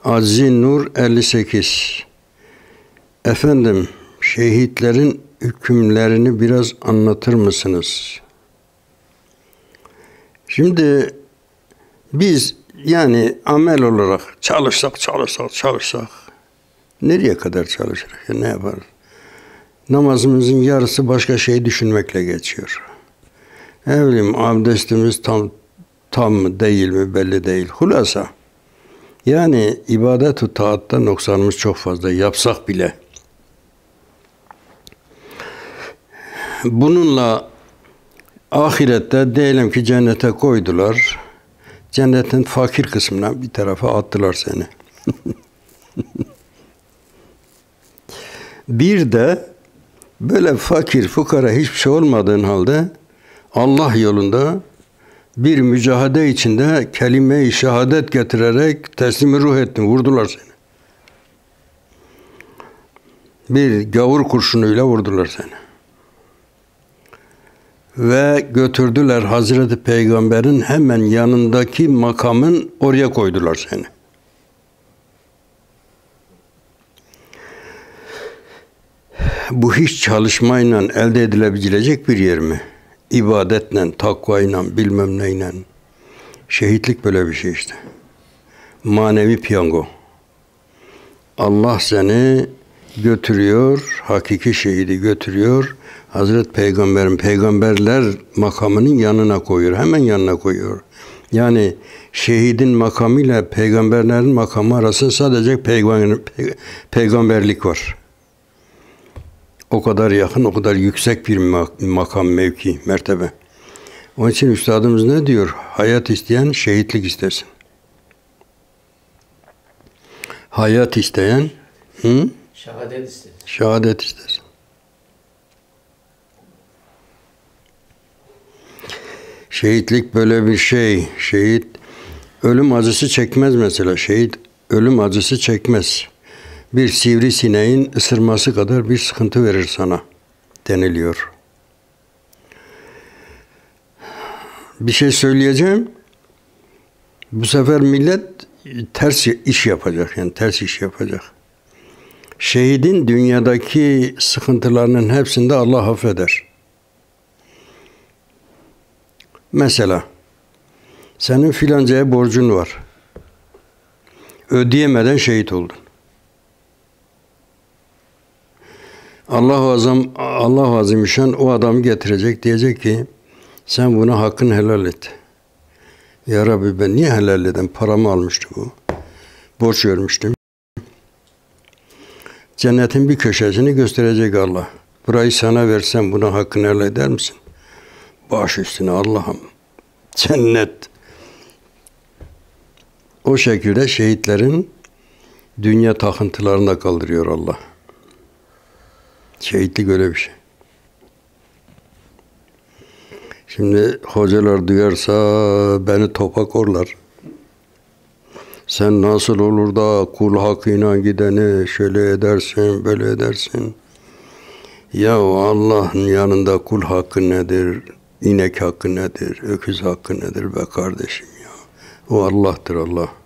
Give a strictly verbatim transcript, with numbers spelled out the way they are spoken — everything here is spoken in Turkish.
Aziz Nur elli sekiz. Efendim, şehitlerin hükümlerini biraz anlatır mısınız? Şimdi biz yani amel olarak çalışsak, çalışsak, çalışsak nereye kadar çalışırız? Ne yaparız? Namazımızın yarısı başka şey düşünmekle geçiyor. Ne bileyim, abdestimiz tam tam mı değil mi belli değil. Hulasa yani ibadet-ü taatta noksanımız çok fazla, yapsak bile. Bununla ahirette diyelim ki cennete koydular. Cennetin fakir kısmına bir tarafa attılar seni. Bir de böyle fakir, fukara hiçbir şey olmadığın halde Allah yolunda bir mücahede içinde kelime-i şehadet getirerek teslimi ruh ettin, vurdular seni. Bir gavur kurşunuyla vurdular seni. Ve götürdüler Hazreti Peygamber'in hemen yanındaki makamın, oraya koydular seni. Bu hiç çalışmayla elde edilebilecek bir yer mi? İbadetle, takvayla, bilmem neyle. Şehitlik böyle bir şey işte. Manevi piyango. Allah seni götürüyor, hakiki şehidi götürüyor. Hazreti Peygamber'in, peygamberler makamının yanına koyuyor. Hemen yanına koyuyor. Yani şehidin makamıyla peygamberlerin makamı arasında sadece peygamber, peygamberlik var. O kadar yakın, o kadar yüksek bir makam, mevki, mertebe. Onun için üstadımız ne diyor? Hayat isteyen şehitlik istesin. Hayat isteyen hı? Şehadet istesin. Şehadet istesin. Şehitlik böyle bir şey. Şehit ölüm acısı çekmez mesela. Şehit ölüm acısı çekmez. Bir sivrisineğin ısırması kadar bir sıkıntı verir sana deniliyor. Bir şey söyleyeceğim. Bu sefer millet ters iş yapacak. Yani ters iş yapacak. Şehidin dünyadaki sıkıntılarının hepsinde Allah affeder. Mesela senin filancaya borcun var. Ödeyemeden şehit oldun. Allah-u Azam, Allah-u Azimüşşan o adamı getirecek, diyecek ki sen buna hakkını helal et. Ya Rabbi ben niye helal edeyim? Paramı almıştı bu. Borç vermiştim. Cennetin bir köşesini gösterecek Allah. Burayı sana versem buna hakkını helal eder misin? Baş üstüne Allah'ım. Cennet. O şekilde şehitlerin dünya takıntılarını da kaldırıyor Allah. Şehitlik öyle bir şey. Şimdi hocalar duyarsa beni topak orlar. Sen nasıl olur da kul hakkıyla gideni şöyle edersin, böyle edersin. Ya Allah'ın yanında kul hakkı nedir? İnek hakkı nedir? Öküz hakkı nedir be kardeşim ya? O Allah'tır Allah.